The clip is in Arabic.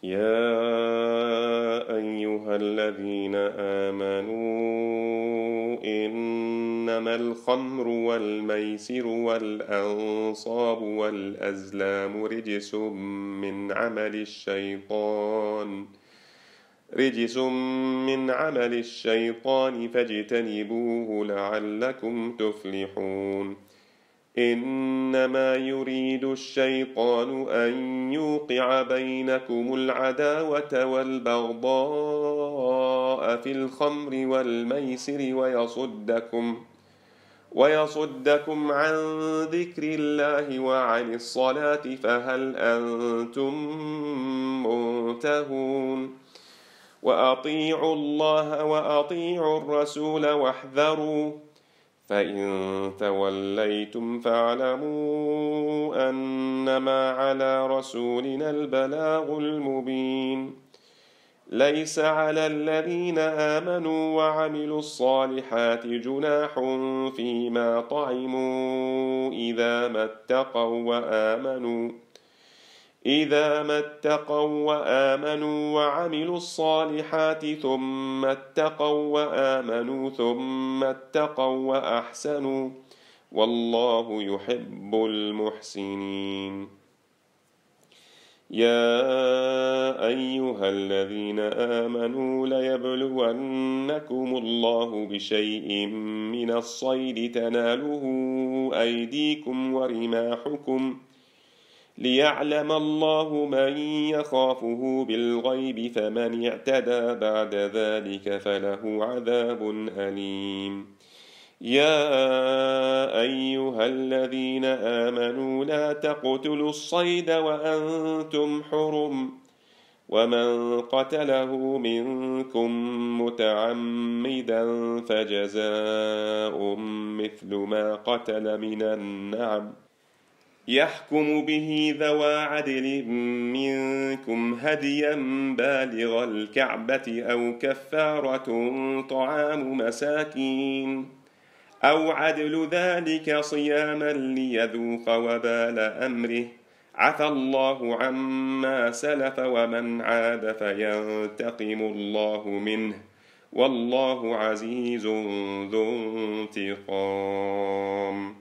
يا أيها الذين آمنوا إنما الخمر والميسر والأنصاب والأزلام رجس من عمل الشيطان فاجتنبوه لعلكم تفلحون. إنما يريد الشيطان أن يوقع بينكم العداوة والبغضاء في الخمر والميسر ويصدكم عن ذكر الله وعن الصلاة فهل أنتم منتهون. وأطيعوا الله وأطيعوا الرسول واحذروا، فإن توليتم فاعلموا أنما على رسولنا البلاغ المبين. ليس على الذين آمنوا وعملوا الصالحات جناح فيما طعموا إذا ما اتقوا وآمنوا وعملوا الصالحات ثم اتقوا وآمنوا ثم اتقوا وأحسنوا، والله يحب المحسنين. يا أيها الذين آمنوا ليبلونكم الله بشيء من الصيد تناله أيديكم ورماحكم، ليعلم الله من يخافه بالغيب، فمن اعتدى بعد ذلك فله عذاب أليم. يا أيها الذين آمنوا لا تقتلوا الصيد وأنتم حرم، ومن قتله منكم متعمدا فجزاء مثل ما قتل من النعم، يحكم به ذوى عدل منكم هديا بالغ الكعبة أو كفارة طعام مساكين أو عدل ذلك صياما ليذوق وبال أمره، عفى الله عما سلف ومن عاد فينتقم الله منه، والله عزيز ذو انتقام.